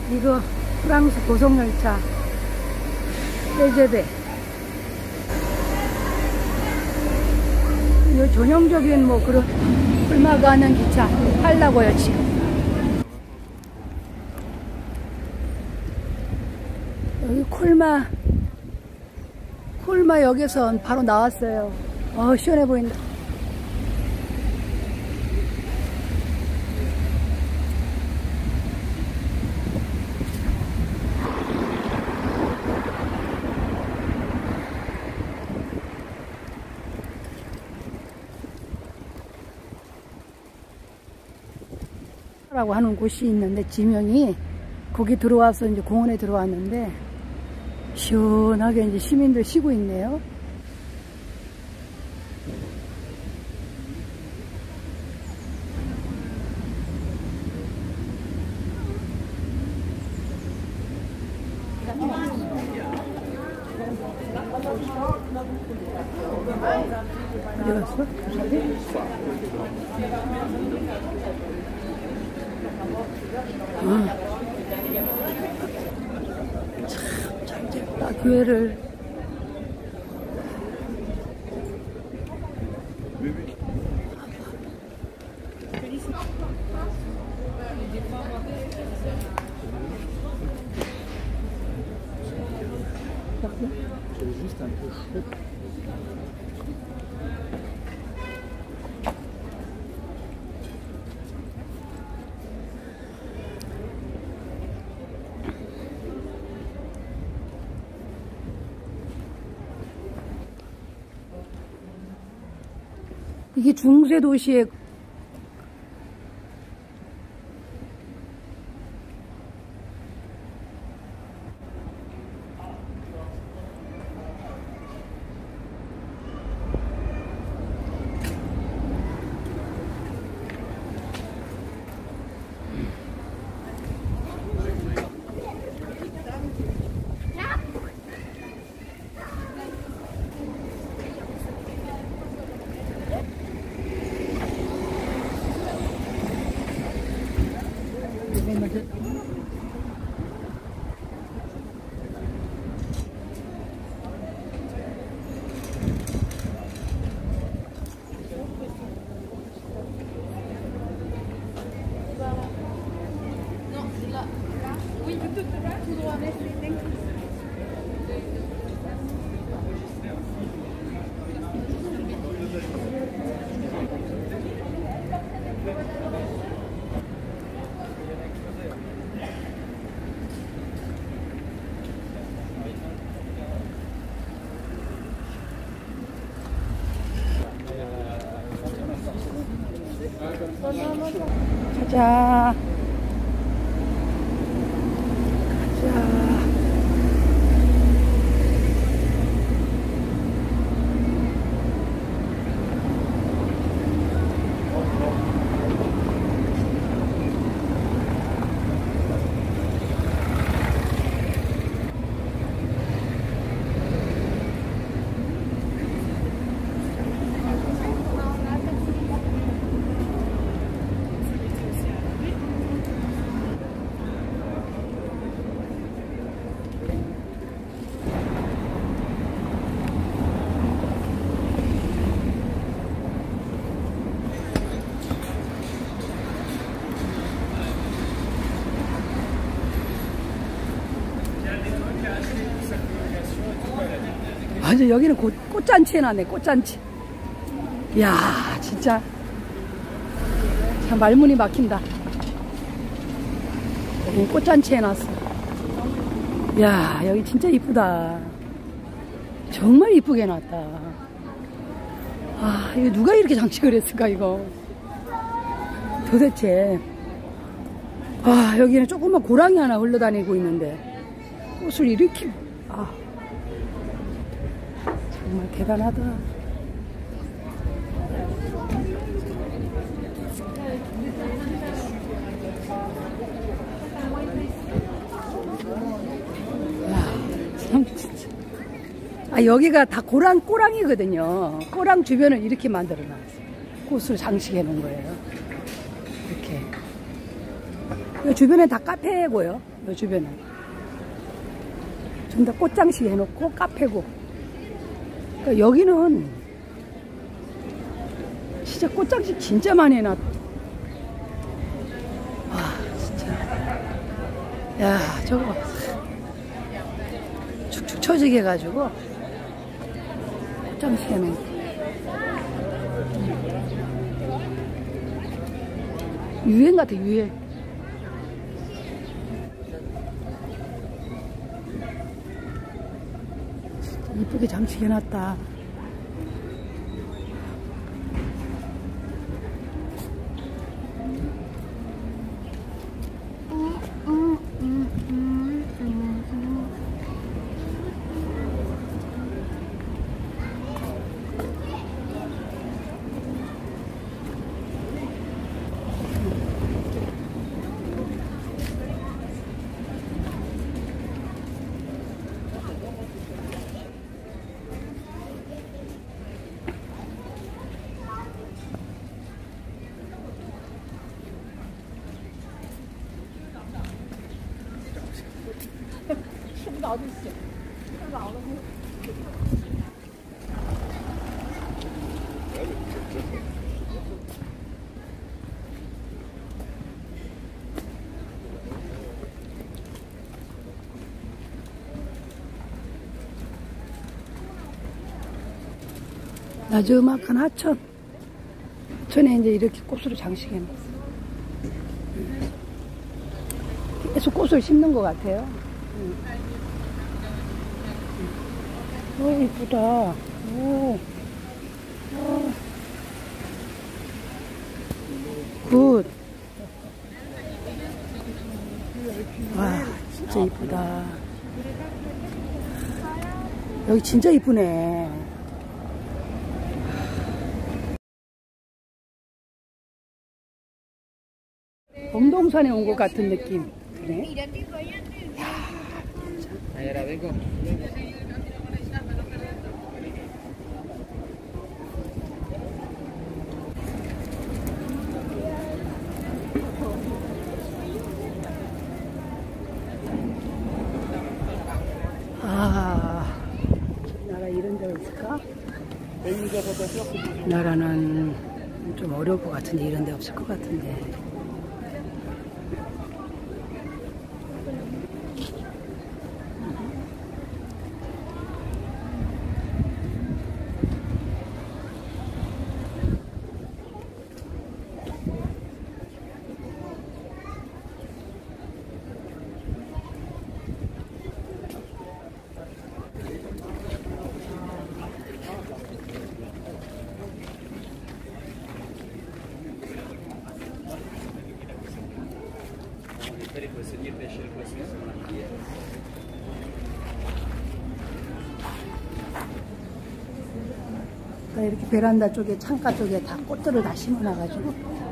이거 프랑스 고속열차 TGV. 이 전형적인 뭐 그런 콜마 가는 기차 타려고요 지금. 여기 콜마 역에서 바로 나왔어요. 시원해 보인다. 라고 하는 곳이 있는데 지명이 거기 들어와서 이제 공원에 들어왔는데 시원하게 이제 시민들 쉬고 있네요. 어디 갔어? 참 잘 됐다 기회를. 이게 중세 도시의 가자. 완전 여기는 꽃잔치 해놨네. 꽃잔치. 이야 진짜 참 말문이 막힌다. 여기 꽃잔치 해놨어. 이야 여기 진짜 이쁘다. 정말 이쁘게 해놨다. 아 이거 누가 이렇게 장식을 했을까 이거 도대체. 아 여기는 조그만 고랑이 하나 흘러다니고 있는데 꽃을 이렇게. 아 정말 대단하다. 야, 참 진짜. 아 여기가 다 꼬랑이거든요. 꼬랑 주변을 이렇게 만들어 놨어요. 꽃을 장식해 놓은 거예요. 이렇게. 이 주변에 다 카페고요. 이 주변에 전부 다 꽃장식 해놓고 카페고. 그러니까 여기는 진짜 꽃장식 진짜 많이 해놨. 와 진짜. 야 저거 축축 처지게 해가지고 꽃장식 해놓은. 유행 같아 유행. 이쁘게 장식해놨다. 나저막한 하천. 하천에 이제 이렇게 꽃으로 장식해놨어. 계속 꽃을 심는 것 같아요. 오, 이쁘다. 오. 굿. 와, 진짜 이쁘다. 여기 진짜 이쁘네. 범동산에 온 것 같은 느낌. 그래? 아, 나라 이런 데가 있을까? 나라는 좀 어려울 것 같은데 이런 데 없을 것 같은데. 이렇게 베란다 쪽에 창가 쪽에 다 꽃들을 다 심어놔가지고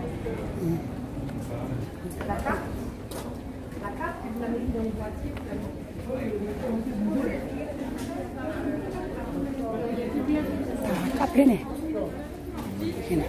다 카페네. 이렇게네.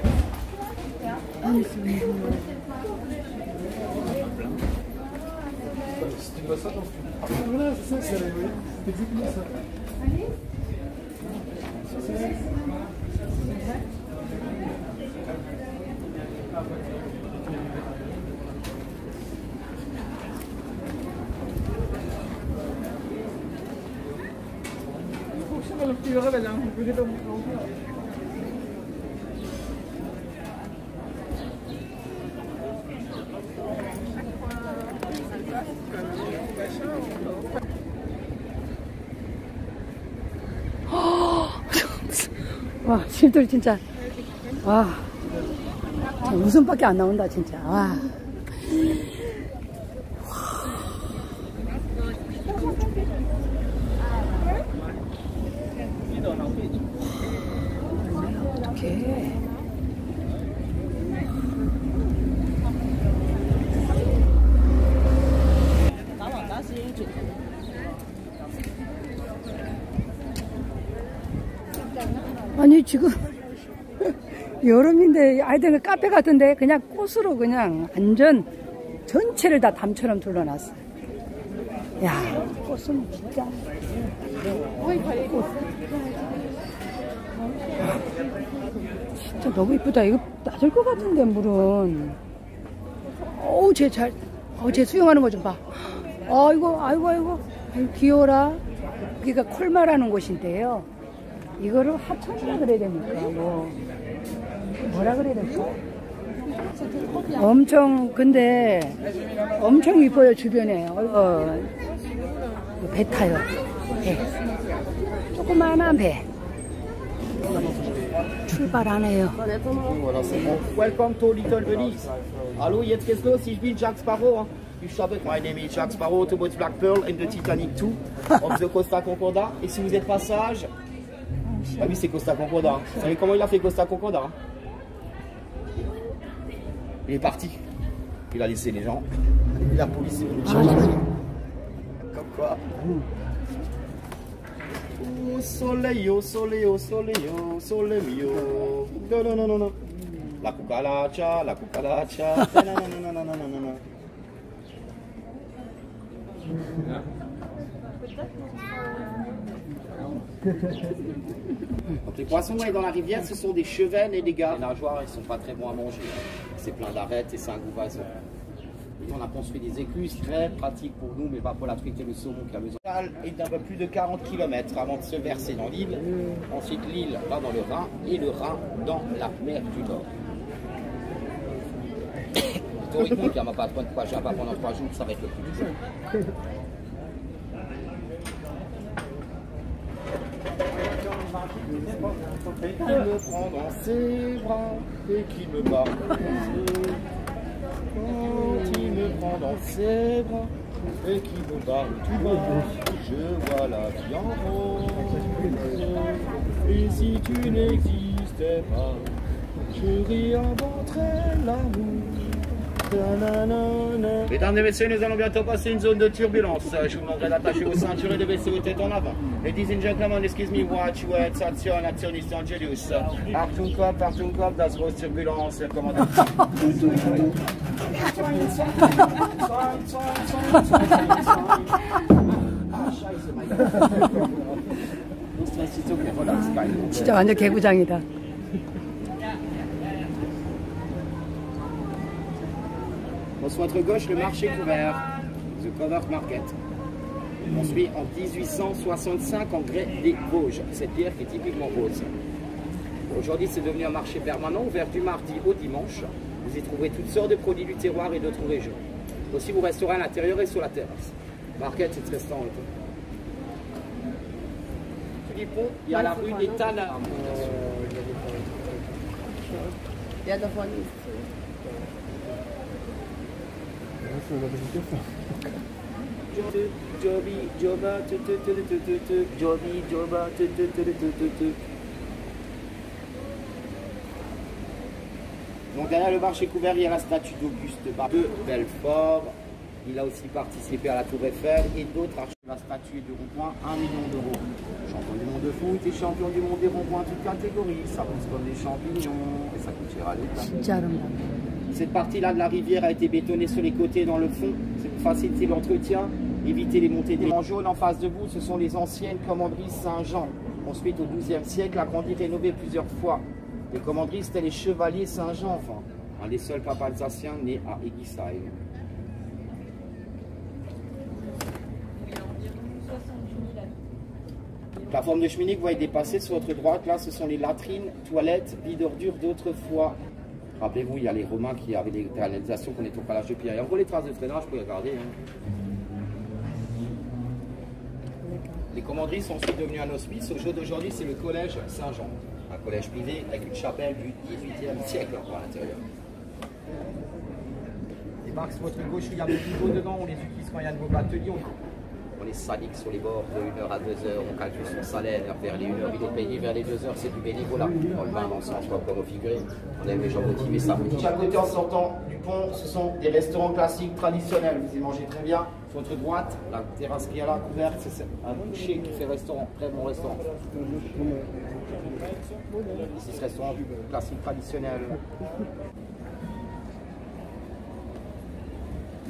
와, 집들 진짜, 와, 웃음밖에 안 나온다, 진짜. 와. 어떡해. 아니 지금 여름인데 아이들은 카페 같은데 그냥 꽃으로 그냥 완전 전체를 다 담처럼 둘러놨어. 야, 꽃은 진짜. 진짜 너무 이쁘다. 이거 낮을 것 같은데, 물은. 어우, 쟤 수영하는 거 좀 봐. 아이고, 아이고, 귀여워라. 여기가 콜마라는 곳인데요. 이거를 하천이라 그래야 됩니까? 뭐라 그래야 될까? 근데 엄청 이뻐요, 주변에. 배 타요. 배. 조그마한 배. 출발하네요. Welcome to Little Venice. Hallo, jetzt geht's los. Ich bin Jack Sparrow. Ich habe my name is Jack Sparrow, to both Black Pearl and the Titanic 2 of the Costa Concordia. Et si vous êtes pas sage, ah oui, c'est Costa Concordia. Vous savez comment il a fait Costa Concordia? Il est parti. Il a laissé les gens. Et la police est venue le chercher. Comme quoi. Au soleil, au soleil, au soleil, au soleil mio. Non, non, non, non. La cucaracha, la cucaracha. Non, non, non, non, non, non, non. Donc les poissons dans la rivière, ce sont des chevennes et des gars. Les nageoires, ils sont pas très bons à manger. C'est plein d'arêtes et c'est un goût vaseux. On a construit des écluses très pratiques pour nous, mais pas pour la truite et le saumon qui a besoin. Et d'un peu plus de 40 km avant de se verser dans l'île. Ensuite, l'île va dans le Rhin et le Rhin dans la mer du Nord. Historiquement, il n'y a pas de point de quoi j'ai pas pendant 3 jours, ça va être le plus dur. Qui me prend dans ses bras et qui me bat. Quand il me prend dans ses bras et qui me bat tout bas, je vois la vie en rose. Et si tu n'existais pas, je réinventerais l'amour. Mesdames et messieurs, nous allons bientôt passer une zone de turbulence. Je vous demanderai d'attacher vos ceintures et de baisser vos têtes en avant. Ladies and gentlemen, excuse me, watch your attention, Action ist Angelus. Achtung Kopf, das große Turbulence. 진짜 완전 개구장이다. Sur votre gauche, le marché couvert, The Covered Market. On suit en 1865 en grès des Vosges, cette pierre qui est typiquement rose. Aujourd'hui, c'est devenu un marché permanent, ouvert du mardi au dimanche. Vous y trouverez toutes sortes de produits du terroir et d'autres régions. Aussi, vous resterez à l'intérieur et sur la terrasse. Market, c'est très restaurant. Sur les ponts, il y a la rue des Tannes. Donc derrière le marché couvert, il y a la statue d'Auguste de Belfort. Il a aussi participé à la Tour Eiffel et d'autres archives. La statue du rond-point, 1 million d'euros. Champion du monde de foot et champion du monde des ronds-points, toutes catégories. Ça pousse comme des champignons et ça coûte cher à l'État. Cette partie-là de la rivière a été bétonnée sur les côtés et dans le fond. C'est pour faciliter l'entretien, éviter les montées des... En jaune en face de vous, ce sont les anciennes commanderies Saint-Jean. Ensuite, au XIIe siècle, agrandie, rénovée plusieurs fois. Les commanderies, c'était les chevaliers Saint-Jean, enfin. Un des seuls papes alsaciens nés à Eguisheim. La forme de cheminée que vous voyez dépasser sur votre droite, là, ce sont les latrines, toilettes, billes d'ordures d'autrefois. Rappelez-vous, il y a les Romains qui avaient des réalisations qu'on est au calage de pierre. Et en gros, les traces de freinage, vous pouvez regarder. Hein. Les commanderies sont ensuite devenues un hospice. Au jour d'aujourd'hui, c'est le collège Saint-Jean. Un collège privé avec une chapelle du XVIIIe siècle à l'intérieur. Les marques sur votre gauche, il y a des niveaux dedans. On les utilise quand il y a de vos ateliers. On est sadique sur les bords de 1h à 2h, on calcule son salaire, vers les 1h il est payé, vers les 2h c'est du bénévolat. Dans le bain, dans le sens, comme au figuré, on aime les gens motivés, ça motive. Chaque côté en sortant du pont, ce sont des restaurants classiques traditionnels, vous y mangez très bien. Sur votre droite, la terrasse qui est là, couverte, c'est un boucher qui fait restaurant, très bon restaurant. Ici, ce restaurant classique traditionnel.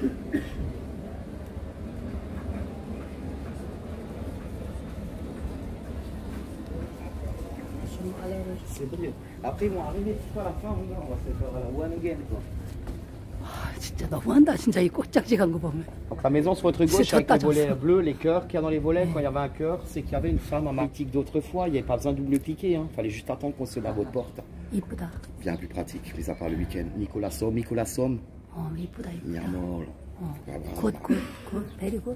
C'est brillant. Après, ils vont arriver tout à la fin, on va se faire la one again, quoi. 아, 진짜 너무한다. 진짜 이 꽃짝지간 거 보면. Donc la maison sur votre gauche C'est avec pas les volets ça. bleus, les cœurs qu'il y a dans les volets, quand il y avait un cœur, c'est qu'il y avait une femme en maritique d'autrefois, il n'y avait pas besoin de double piquer, il fallait juste attendre qu'on sonne à votre porte. 이쁘다. Bien plus pratique, mis à part le week-end. Nicolas Somme, 이쁘다, 이쁘다. Miamol. 굿, 베리 굿.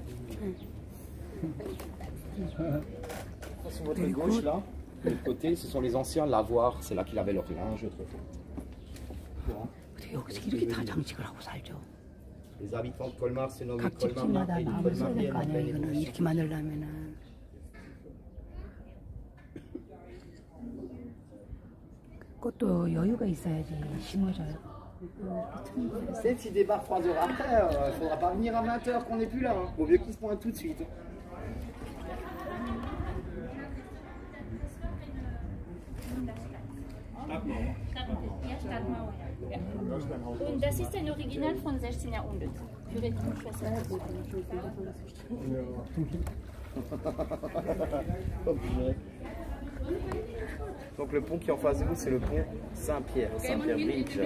Sur votre gauche là, de l'autre côté, ce sont les anciens lavoirs, c'est là qu'il avait leur linge autrefois. 어떻게 여기서 이렇게 다 장식을 하고 살죠? Les habitants de Colmar se nomment 각 Colmar 집집마다 et 마음을 써야 될 거 아니에요. Colmar. 이거는 이렇게 만들려면은. 꽃도 여유가 있어야지 심어져요. C'est s'il débarque 3 heures après, il faudra pas venir à 20 heures qu'on n'est plus là. Vaut mieux qu'il se pointe tout de suite. Und das ist ein Original von 16. Jahrhundert. Für Rettungsschwestern. Donc le pont qui est en face de vous, c'est le pont Saint-Pierre, Saint-Pierre Bridge.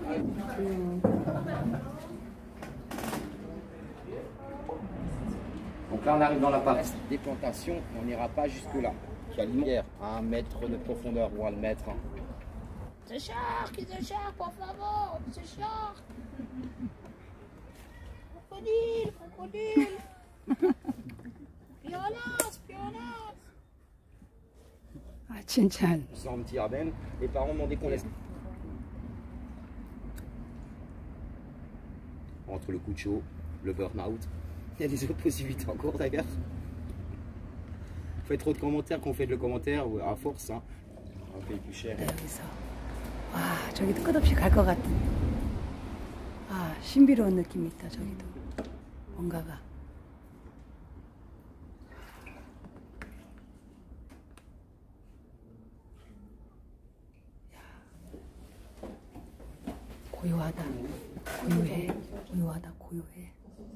Donc là on arrive dans la partie des plantations, on n'ira pas jusque là. Qui a l'hiver à 1 mètre de profondeur ou 1 mètre. The shark, por favor, the shark. Crocodile, crocodile. Piranhas, piranhas. 아, 진짜. Sans un petit raben, les parents demandaient qu'on laisse. Entre le coup de chaud, le burn-out, il y a des autres possibilités encore d'ailleurs. Faites trop de commentaires qu'on fait de le commentaire, à force, hein. On paye plus cher. 여기서 와, 저기도 끝없이 갈 것 같은. 아, 신비로운 느낌이 있다. 저기도 뭔가가. 고요하다. 고요해. 고요하다. 고요해.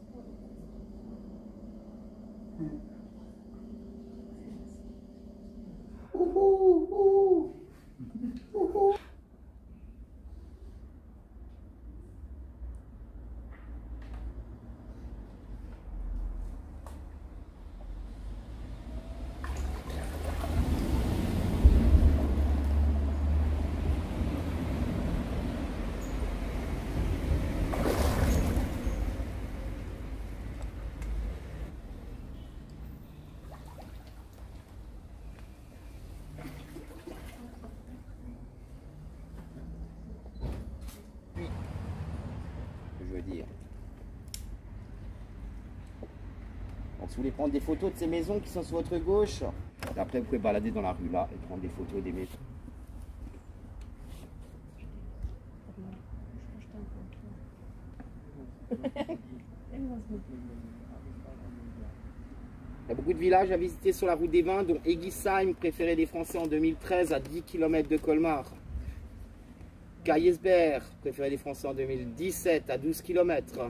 Je veux dire. Donc si vous voulez prendre des photos de ces maisons qui sont sur votre gauche, et après vous pouvez balader dans la rue là et prendre des photos des maisons. Il y a beaucoup de villages à visiter sur la route des vins, dont Egisheim, préféré des Français en 2013, à 10 km de Colmar. Gaiesberg, préféré des Français en 2017, à 12 km.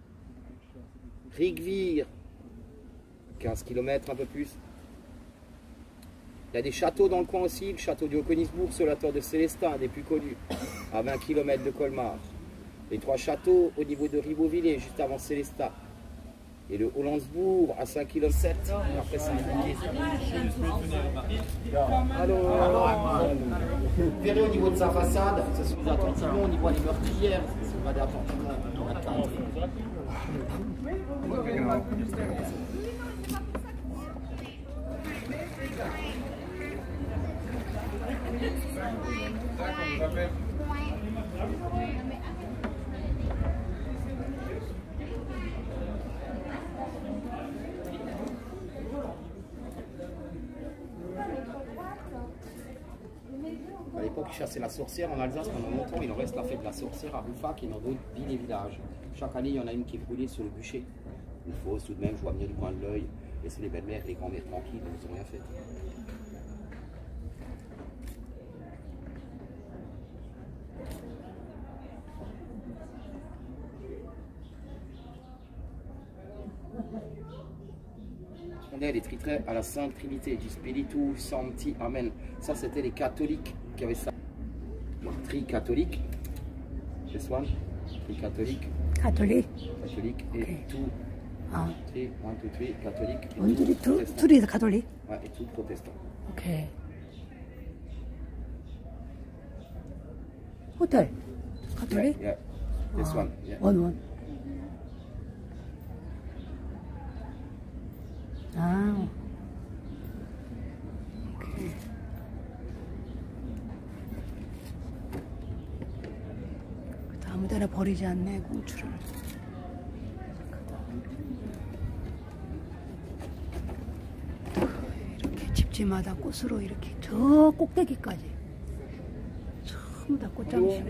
Rigvir, 15 km, un peu plus. Il y a des châteaux dans le coin aussi, le château du Haut-Königsbourg sur la tour de Célestin, un des plus connus, à 20 km de Colmar. Les 3 châteaux au niveau de Ribeauvillé, juste avant Célestat. Et le Hollandsbourg à 5 km. Après, c'est vous verrez au niveau de sa façade, ça se fait attentivement, on y voit les meurtrières, ça se regarde attentivement. À l'époque, ils chassaient la sorcière en Alsace pendant longtemps. Il en reste la fête de la sorcière à Bouffac et dans d'autres villes et villages. Chaque année, il y en a une qui est brûlée sur le bûcher. Une fausse tout de même, je vois venir du coin de l'œil. Laissez les belles-mères et les grands-mères tranquilles, ils n'ont rien fait. correspondait les titraient à la Sainte Trinité, du Spiritu Sancti, Amen. Ça, c'était les catholiques qui avaient ça. Tri-catholique. This one. Tri-catholique. 가톨릭. Catholique et Okay. tout. 아, 3, 1, 2, 3, catholique. et 원들이 tout protestant. 둘이 가톨릭. Ouais, et tout protestant. 오케이. 호텔. 가톨릭? Yeah, this one. Yeah. 원원. 아. 오케이. 아무데나 버리지 않네, 공추를. 이렇게 집집마다 꽃으로 이렇게 저 꼭대기까지 전부 다 꽃장식.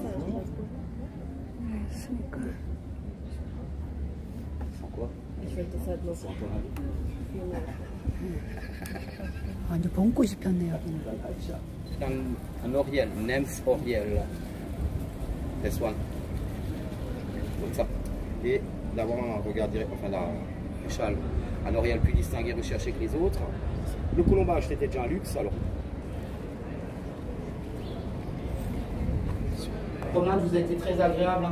했으니까. Sans quoi? Sans quoi? 완전 봄꽃이 폈네, 여기는. Un oriel, nymphe oriel. This one. Donc ça. Et d'avoir un regard direct, enfin un châle, un oriel plus distingué, recherché que les autres. Le colombage, c'était déjà un luxe, alors. La promenade vous a été très agréable.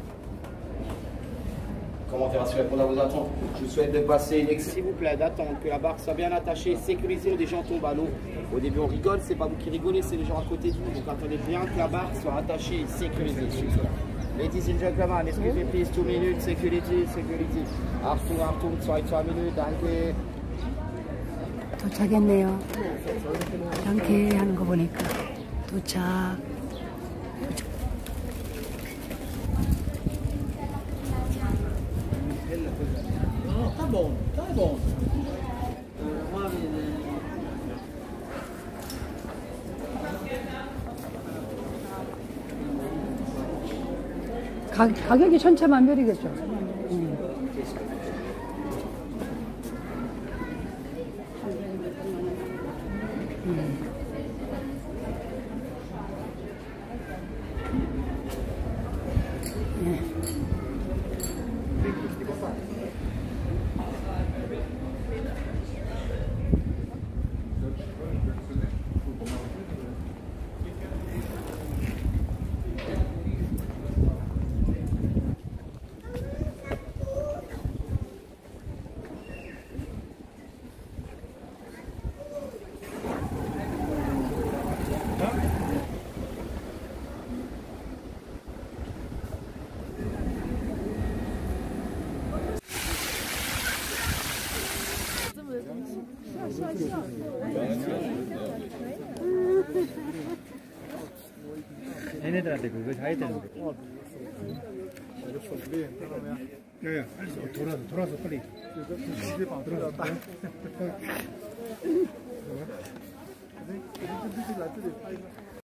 Comment faire assurer répondre à vos attentes? Je vous souhaite de passer une s'il vous plaît, d'attendre que la barque soit bien attachée, sécurisée, des gens tombent à l'eau. Au début on rigole, c'est pas vous qui rigolez, c'est les gens à côté de vous. Donc attendez bien que la barque soit attachée et sécurisée. Ladies and gentlemen, excuse me please, 2 minutes, security, security. Achtung, 2 minutes, danke. 도착했네요. 이렇게 하는 거 보니까 도착. Tá bom, tá bom. 가격이 천차만별이겠죠. 얘네들한테 그거 사야 되는데. 야야, 돌아서 빨리. 돌아서.